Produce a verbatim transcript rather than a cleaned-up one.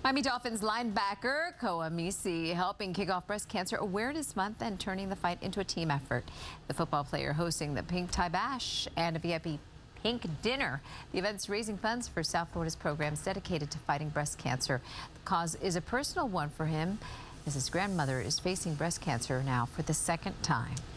Miami Dolphins linebacker Koa Misi helping kick off Breast Cancer Awareness Month and turning the fight into a team effort. The football player hosting the Pink Tie Bash and a V I P Pink Dinner. The event's raising funds for South Florida's programs dedicated to fighting breast cancer. The cause is a personal one for him, as his grandmother is facing breast cancer now for the second time.